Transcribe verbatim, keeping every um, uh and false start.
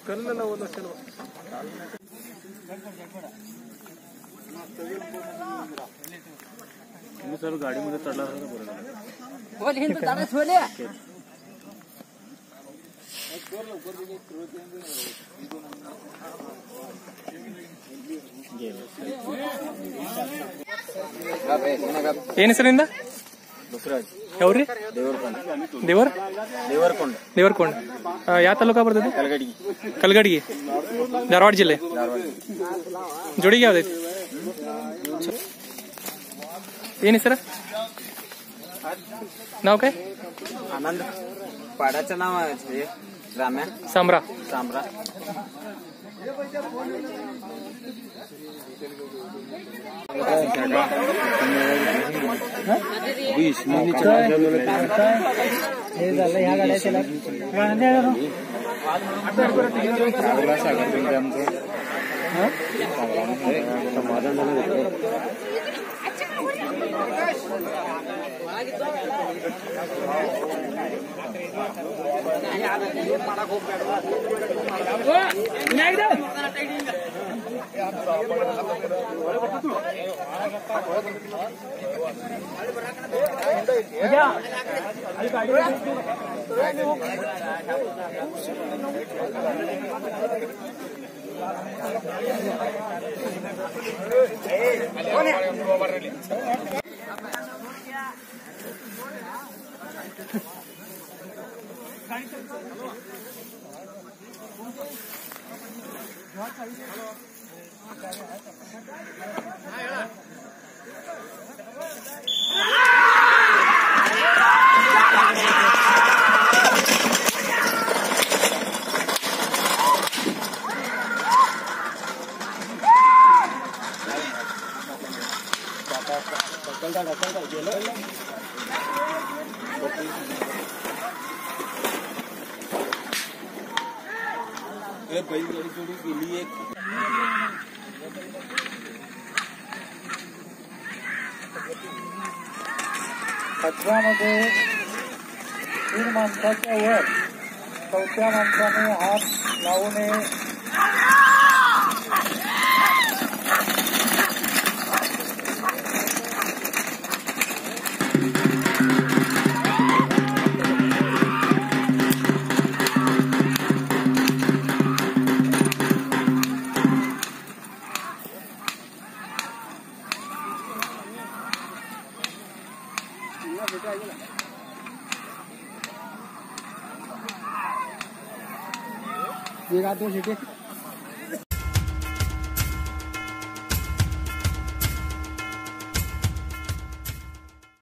कल्लेला ओला चलो सर गाड़ी मध्ये चढला होता बरोबर बोल हिंद तारा छोले ಏನ್ ಹೆಸರಿಂದ ಯಾವ್ರಿ ದೇವರ್ ದೇವರಕೊಂಡ ದೇವರಕೊಂಡ ಯಾವ ತಾಲೂಕಾ ಬರ್ತದೆ ಕಲಗಡಿಗಿ ಕಲಗಡಿಗಿ ಧಾರವಾಡ ಜಿಲ್ಲೆ ಜೋಡಿಗೆ ಯಾವ್ದೈತಿ ಏನ್ ಹೆಸರ नाव काय आनंद पाड्याचं नाव आहे राम्या सांबरा सांबरा वीस हे झालं ह्या गाड्या समाधान बैलगाडी जोडी गेली एक कचऱ्यामध्ये तीन माणसाच्या वर चौथ्या माणसाने हात लावू नये ये गातो शेटे